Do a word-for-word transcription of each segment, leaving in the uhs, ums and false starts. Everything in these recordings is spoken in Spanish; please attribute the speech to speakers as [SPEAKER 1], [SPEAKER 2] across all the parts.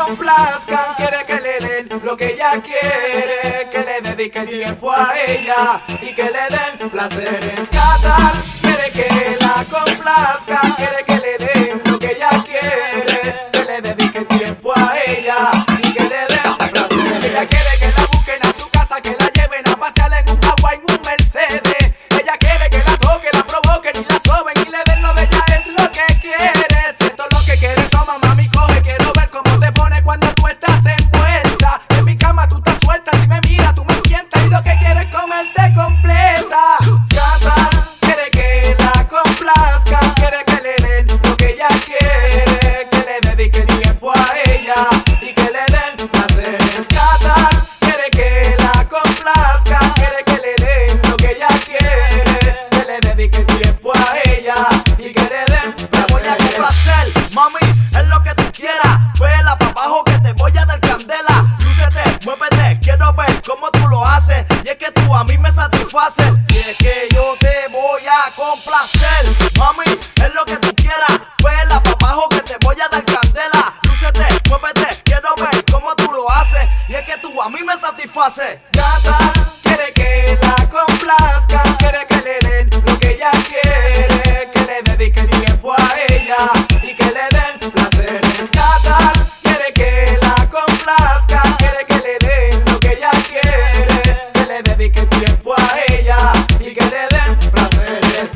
[SPEAKER 1] complazcan, quiere que le den lo que ella quiere, que le dediquen tiempo a ella y que le den placeres. Catas quiere que la complazcan, quiere que le den lo que ella quiere, que le dediquen tiempo a ella y que le den placeres. Ella quiere que la busquen a su casa, que la lleven a pasear en un agua, en un Mercedes. Ella quiere que la toquen, la provoquen y la soben y le den lo de ella, es lo que quiere. Si esto es lo que quiere, toma mami, coge, quiero ver cómo te pone cuando tú estás envuelta. En mi cama tú estás suelta, si me mira tú me mientas y lo que quiero es comerte completa. Gata quiere que la complazca, quiere que le den lo que ella quiere, que le dediquen tiempo a ella y que le den placeres. Gata quiere que la complazca, quiere que le den lo que ella quiere, que le dediquen tiempo a ella y que le den placeres.
[SPEAKER 2] Te voy a complacer, mami, es lo que tú quieras. Vela pa' abajo que te voy a dar candela. Lúcete, muévete, quiero ver cómo tú lo haces. Y es que tú a mí me satisfaces. Y es que yo te voy a complacer, mami, es lo que tú quieras. Vela pa' abajo que te voy a dar candela. Lúcete, muévete, quiero ver cómo tú lo haces. Y es que tú a mí me satisfaces.
[SPEAKER 1] Gata quiere que la complazca, quiere que le den lo que ella quiere, que le dediquen tiempo a ella y que le den placeres. Gata quiere que la complazca, quiere que le den lo que ella quiere, que le dediquen tiempo a ella y que le den placeres.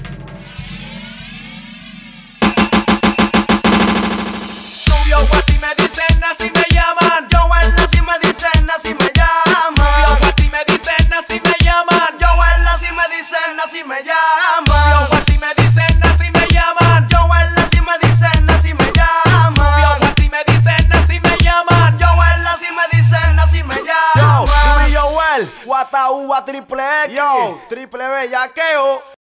[SPEAKER 1] Rubio, así me dicen, así me llaman.
[SPEAKER 2] Joel, así me dicen, así me llaman.
[SPEAKER 1] Rubio, así me dicen, así me llaman.
[SPEAKER 2] Joel, así me dicen, así me llaman.
[SPEAKER 1] Rubio, así me dicen, así me llaman.
[SPEAKER 2] Joel, así me dicen, así me llaman.
[SPEAKER 1] Rubio, así me dicen, así me llaman.
[SPEAKER 2] Joel, así me dicen, así me llaman. Yo, Joel, Guataúba triple X. Yo, triple bellaqueo.